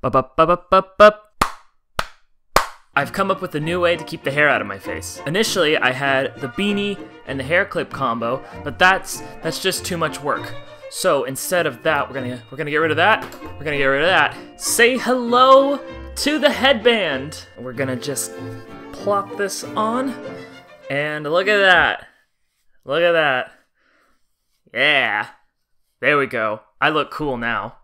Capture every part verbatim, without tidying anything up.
Ba-ba-ba-ba-ba-ba. I've come up with a new way to keep the hair out of my face. Initially, I had the beanie and the hair clip combo, but that's that's just too much work. So instead of that, we're gonna we're gonna get rid of that. We're gonna get rid of that. Say hello to the headband. We're gonna just plop this on, and look at that. Look at that. Yeah. There we go. I look cool now.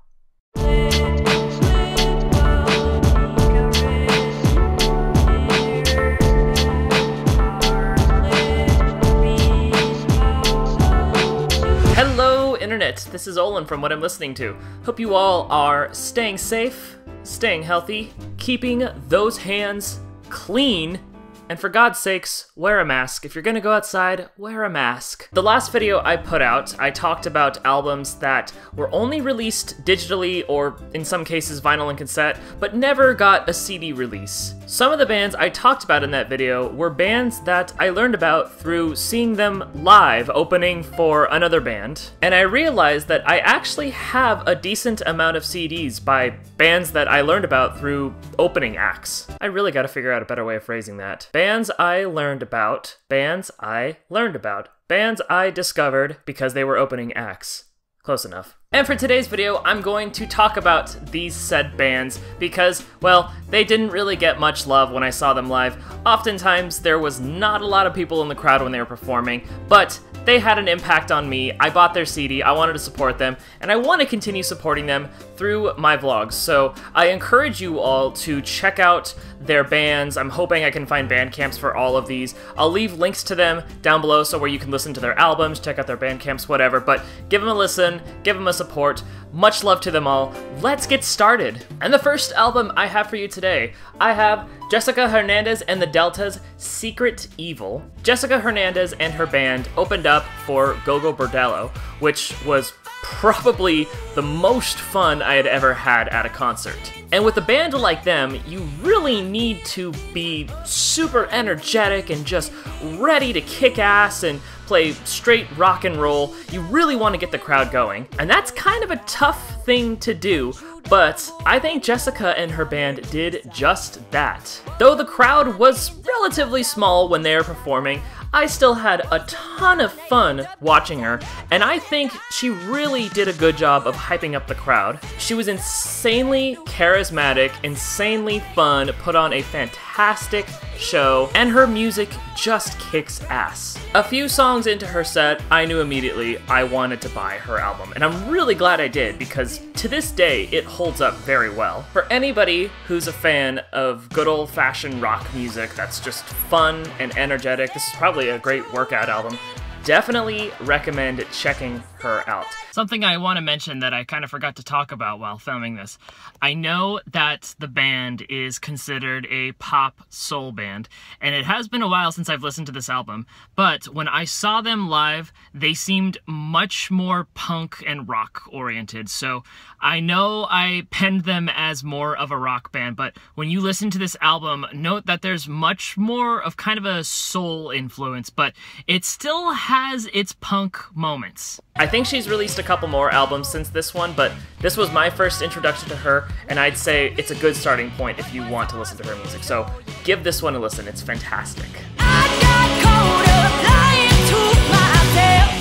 Hello, Internet. This is Olin from What I'm Listening To. Hope you all are staying safe, staying healthy, keeping those hands clean, and for God's sakes, wear a mask. If you're gonna go outside, wear a mask. The last video I put out, I talked about albums that were only released digitally or in some cases vinyl and cassette, but never got a C D release. Some of the bands I talked about in that video were bands that I learned about through seeing them live opening for another band, and I realized that I actually have a decent amount of C Ds by bands that I learned about through opening acts. I really gotta figure out a better way of phrasing that. Bands I learned about, bands I learned about, bands I discovered because they were opening acts. Close enough. And for today's video, I'm going to talk about these said bands because, well, they didn't really get much love when I saw them live. Oftentimes, there was not a lot of people in the crowd when they were performing, but they had an impact on me. I bought their C D, I wanted to support them, and I want to continue supporting them through my vlogs. So I encourage you all to check out their bands. I'm hoping I can find band camps for all of these. I'll leave links to them down below so where you can listen to their albums, check out their band camps, whatever, but give them a listen, give them a support. Much love to them all. Let's get started. And the first album I have for you today, I have Jessica Hernandez and the Deltas' Secret Evil. Jessica Hernandez and her band opened up for Gogo Bordello, which was probably the most fun I had ever had at a concert. And with a band like them, you really need to be super energetic and just ready to kick ass and play straight rock and roll. You really want to get the crowd going. And that's kind of a tough thing to do, but I think Jessica and her band did just that. Though the crowd was relatively small when they were performing, I still had a ton of fun watching her, and I think she really did a good job of hyping up the crowd. She was insanely charismatic, insanely fun, put on a fantastic show, and her music just kicks ass. A few songs into her set, I knew immediately I wanted to buy her album, and I'm really glad I did because to this day it holds up very well. For anybody who's a fan of good old-fashioned rock music that's just fun and energetic, this is probably a great workout album. Definitely recommend checking her out. Something I want to mention that I kind of forgot to talk about while filming this. I know that the band is considered a pop soul band, and it has been a while since I've listened to this album, but when I saw them live, they seemed much more punk and rock oriented. So I know I penned them as more of a rock band, but when you listen to this album, note that there's much more of kind of a soul influence, but it still has its punk moments. I think she's released a couple more albums since this one, but this was my first introduction to her, and I'd say it's a good starting point if you want to listen to her music. So give this one a listen, it's fantastic. I got caught up lying to myself.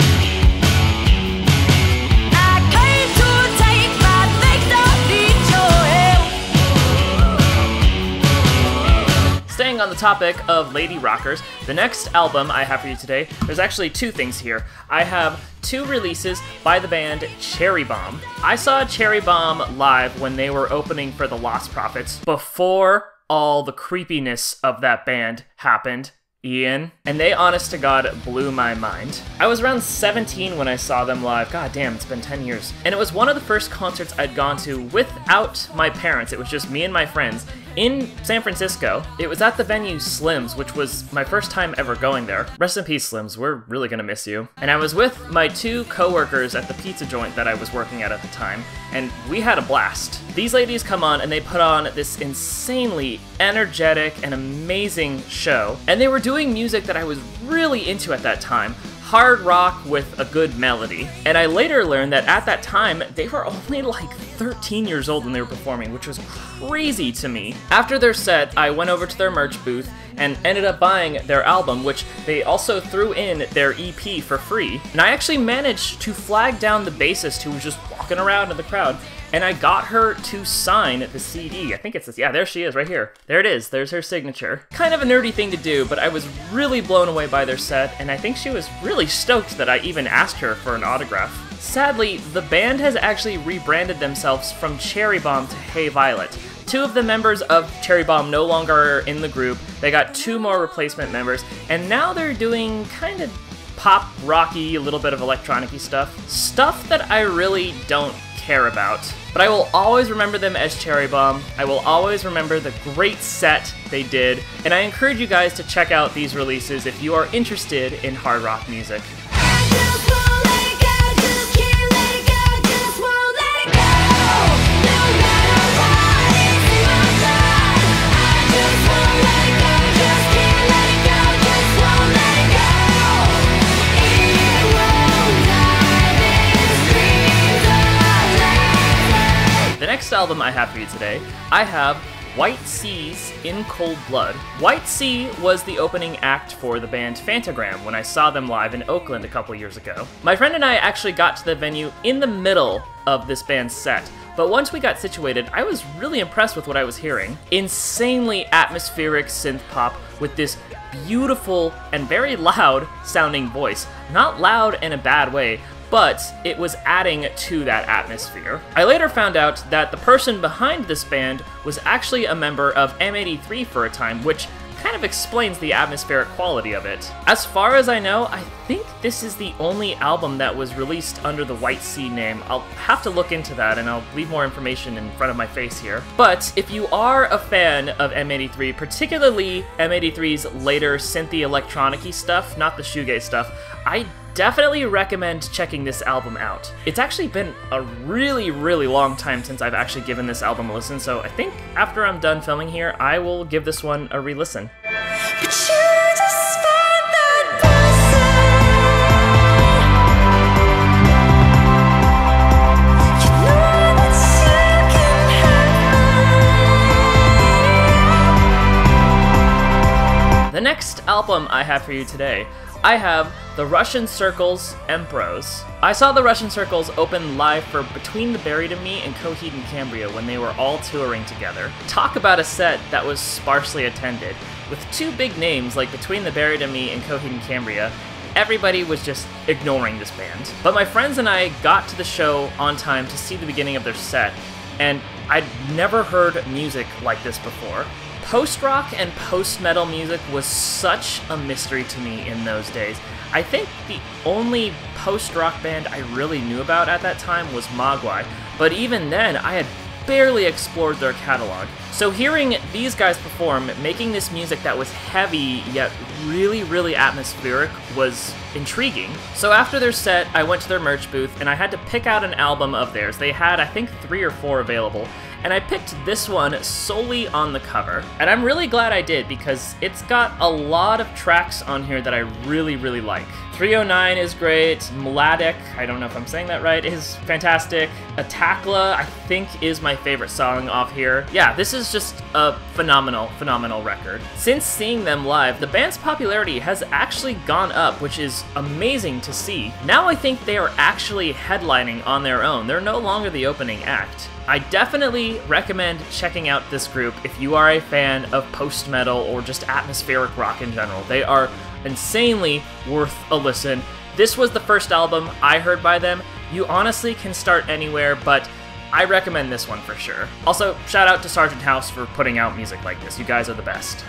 I came to take my things, don't need your help. Staying on the topic of lady rockers, the next album I have for you today, there's actually two things here. I have two releases by the band Cherry Bomb. I saw Cherry Bomb live when they were opening for the Lost Prophets before all the creepiness of that band happened, Ian, and they honest to God blew my mind. I was around seventeen when I saw them live. God damn, it's been ten years. And it was one of the first concerts I'd gone to without my parents. It was just me and my friends in San Francisco. It was at the venue Slim's, which was my first time ever going there. Rest in peace, Slim's, we're really gonna miss you. And I was with my two coworkers at the pizza joint that I was working at at the time, and we had a blast. These ladies come on and they put on this insanely energetic and amazing show, and they were doing music that I was really into at that time. hard rock with a good melody. And I later learned that at that time, they were only like thirteen years old when they were performing, which was crazy to me. After their set, I went over to their merch booth and ended up buying their album, which they also threw in their E P for free. And I actually managed to flag down the bassist who was just walking around in the crowd, and I got her to sign the C D. I think it's this, yeah, there she is, right here. There it is, there's her signature. Kind of a nerdy thing to do, but I was really blown away by their set, and I think she was really stoked that I even asked her for an autograph. Sadly, the band has actually rebranded themselves from Cherry Bomb to Hey Violet. Two of the members of Cherry Bomb no longer are in the group. They got two more replacement members, and now they're doing kind of pop, rocky, a little bit of electronic-y stuff. Stuff that I really don't care about. But I will always remember them as Cherry Bomb. I will always remember the great set they did, and I encourage you guys to check out these releases if you are interested in hard rock music. The next album I have for you today, I have White Seas in Cold Blood. White Sea was the opening act for the band Phantogram when I saw them live in Oakland a couple years ago. My friend and I actually got to the venue in the middle of this band's set, but once we got situated, I was really impressed with what I was hearing. Insanely atmospheric synth pop with this beautiful and very loud sounding voice. Not loud in a bad way, but it was adding to that atmosphere. I later found out that the person behind this band was actually a member of M eighty-three for a time, which kind of explains the atmospheric quality of it. As far as I know, I think this is the only album that was released under the White Sea name. I'll have to look into that, and I'll leave more information in front of my face here. But if you are a fan of M eighty-three, particularly M eighty-three's later synthy electronic-y stuff, not the shoegaze stuff, I definitely recommend checking this album out. It's actually been a really, really long time since I've actually given this album a listen, so I think after I'm done filming here, I will give this one a re-listen. The next album I have for you today, I have the Russian Circles Empros. I saw the Russian Circles open live for Between the Buried and Me and Coheed and Cambria when they were all touring together. Talk about a set that was sparsely attended. With two big names like Between the Buried and Me and Coheed and Cambria, everybody was just ignoring this band. But my friends and I got to the show on time to see the beginning of their set, and I'd never heard music like this before. Post-rock and post-metal music was such a mystery to me in those days. I think the only post-rock band I really knew about at that time was Mogwai, but even then, I had barely explored their catalog. So hearing these guys perform, making this music that was heavy yet really, really atmospheric was intriguing. So after their set, I went to their merch booth and I had to pick out an album of theirs. They had, I think, three or four available, and I picked this one solely on the cover. And I'm really glad I did because it's got a lot of tracks on here that I really, really like. three oh nine is great, Mladic, I don't know if I'm saying that right, is fantastic. Atakla, I think, is my favorite song off here. Yeah, this is just a phenomenal, phenomenal record. Since seeing them live, the band's popularity has actually gone up, which is amazing to see. Now I think they are actually headlining on their own. They're no longer the opening act. I definitely recommend checking out this group if you are a fan of post-metal or just atmospheric rock in general. They are insanely worth a listen. This was the first album I heard by them. You honestly can start anywhere, but I recommend this one for sure. Also, shout out to Sargent House for putting out music like this. You guys are the best.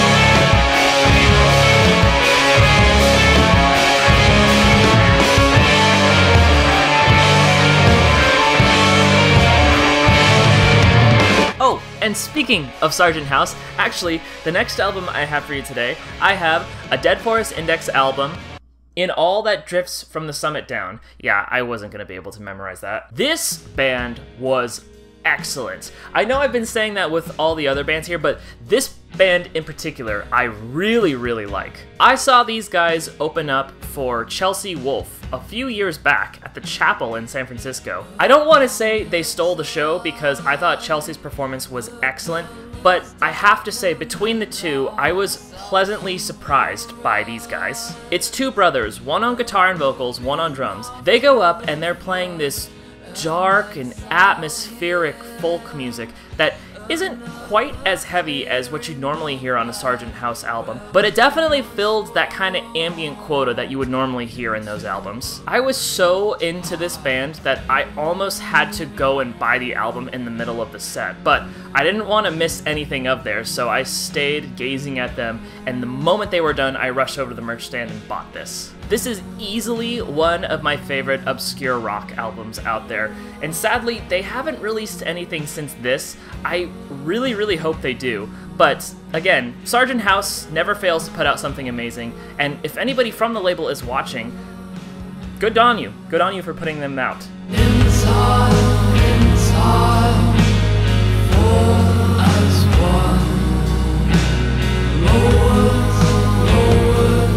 Oh, and speaking of Sargent House, actually, the next album I have for you today, I have a Dead Forest Index album, In All That Drifts from the Summit Down. Yeah, I wasn't going to be able to memorize that. This band was excellent. I know I've been saying that with all the other bands here, but this band in particular I really, really like. I saw these guys open up for Chelsea Wolfe a few years back at the Chapel in San Francisco. I don't want to say they stole the show because I thought Chelsea's performance was excellent, but I have to say between the two, I was pleasantly surprised by these guys. It's two brothers, one on guitar and vocals, one on drums. They go up and they're playing this dark and atmospheric folk music that isn't quite as heavy as what you'd normally hear on a Sargent House album, but it definitely filled that kind of ambient quota that you would normally hear in those albums. I was so into this band that I almost had to go and buy the album in the middle of the set, but I didn't want to miss anything of theirs, so I stayed gazing at them, and the moment they were done, I rushed over to the merch stand and bought this. This is easily one of my favorite obscure rock albums out there, and sadly, they haven't released anything since this. I really, really hope they do, but again, Sargent House never fails to put out something amazing, and if anybody from the label is watching, good on you. Good on you for putting them out. Inside, inside, all as one. Lower, lower,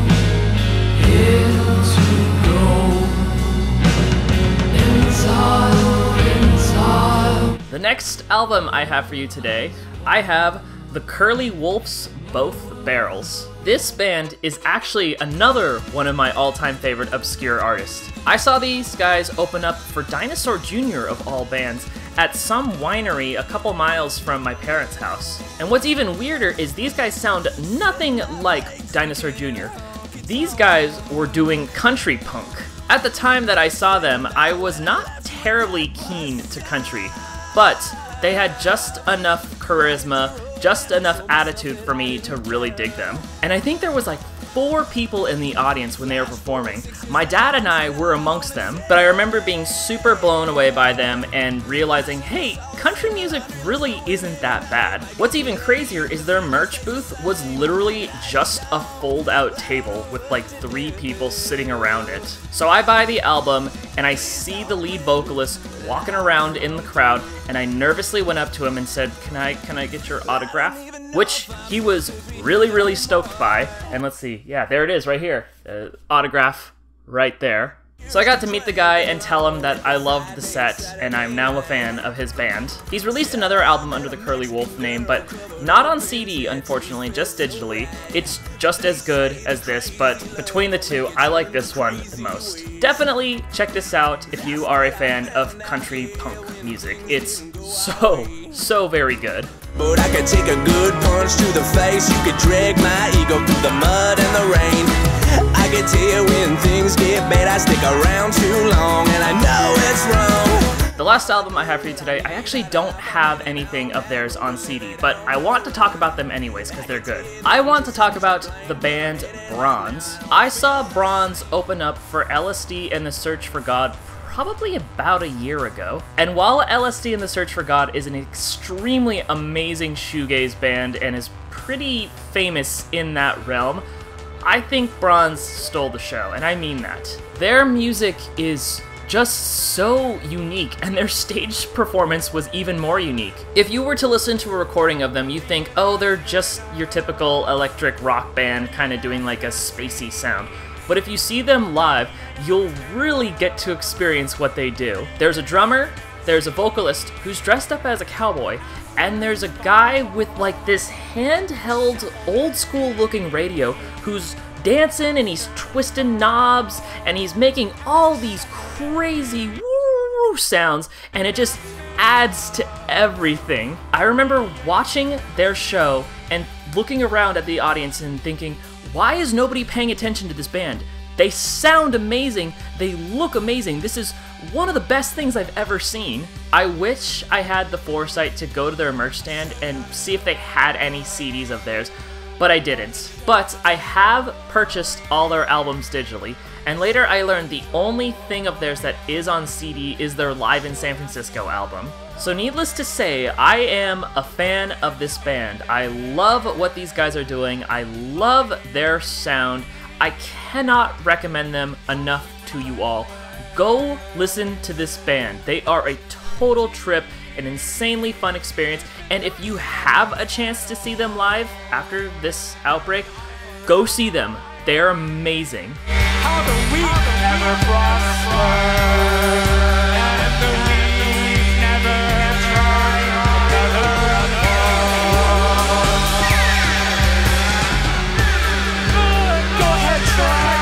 here to go. Inside, inside. The next album I have for you today, I have The Curly Wolf's Both Barrels. This band is actually another one of my all-time favorite obscure artists. I saw these guys open up for Dinosaur Junior of all bands at some winery a couple miles from my parents' house. And what's even weirder is these guys sound nothing like Dinosaur Junior These guys were doing country punk. At the time that I saw them, I was not terribly keen to country, but they had just enough charisma, just enough attitude for me to really dig them. And I think there was like four people in the audience when they were performing. My dad and I were amongst them, but I remember being super blown away by them and realizing, hey, country music really isn't that bad. What's even crazier is their merch booth was literally just a fold-out table with like three people sitting around it. So I buy the album and I see the lead vocalist walking around in the crowd, and I nervously went up to him and said, can I, can I get your autograph? Which he was really, really stoked by. And let's see, yeah, there it is right here. Uh, autograph right there. So I got to meet the guy and tell him that I loved the set and I'm now a fan of his band. He's released another album under the Curly Wolf name, but not on C D, unfortunately, just digitally. It's just as good as this, but between the two, I like this one the most. Definitely check this out if you are a fan of country punk music. It's so, so very good. But I could take a good punch to the face. You could drag my ego through the mud and the rain. I can tell when things get bad, I stick around too long, and I know it's wrong. The last album I have for you today, I actually don't have anything of theirs on C D, but I want to talk about them anyways because they're good. I want to talk about the band Bronze. I saw Bronze open up for L S D and the Search for God probably about a year ago. And while L S D and the Search for God is an extremely amazing shoegaze band and is pretty famous in that realm, I think Bronze stole the show, and I mean that. Their music is just so unique, and their stage performance was even more unique. If you were to listen to a recording of them, you think, oh, they're just your typical electric rock band kind of doing like a spacey sound. But if you see them live, you'll really get to experience what they do. There's a drummer, there's a vocalist who's dressed up as a cowboy, and there's a guy with like this handheld, old school looking radio who's dancing and he's twisting knobs and he's making all these crazy woo sounds, and it just adds to everything. I remember watching their show and looking around at the audience and thinking, why is nobody paying attention to this band? They sound amazing, they look amazing, this is one of the best things I've ever seen. I wish I had the foresight to go to their merch stand and see if they had any C Ds of theirs, but I didn't. But I have purchased all their albums digitally, and later I learned the only thing of theirs that is on C D is their Live in San Francisco album. So needless to say, I am a fan of this band. I love what these guys are doing. I love their sound. I cannot recommend them enough to you all. Go listen to this band. They are a total trip an insanely fun experience. And if you have a chance to see them live after this outbreak, go see them. They're amazing. How the weak never prosper, and the weak never try another one. Go ahead, try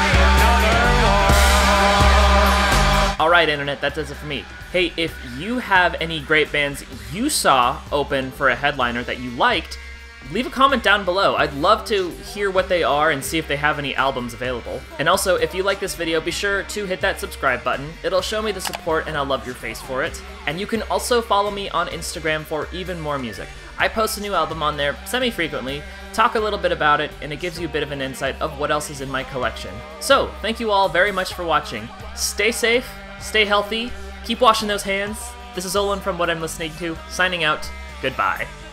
another one. Alright, Internet, that does it for me. Hey, if you have any great bands you saw open for a headliner that you liked, leave a comment down below. I'd love to hear what they are and see if they have any albums available. And also, if you like this video, be sure to hit that subscribe button. It'll show me the support and I'll love your face for it. And you can also follow me on Instagram for even more music. I post a new album on there semi-frequently, talk a little bit about it, and it gives you a bit of an insight of what else is in my collection. So, thank you all very much for watching. Stay safe, stay healthy, keep washing those hands. This is Olin from What I'm Listening To, signing out. Goodbye.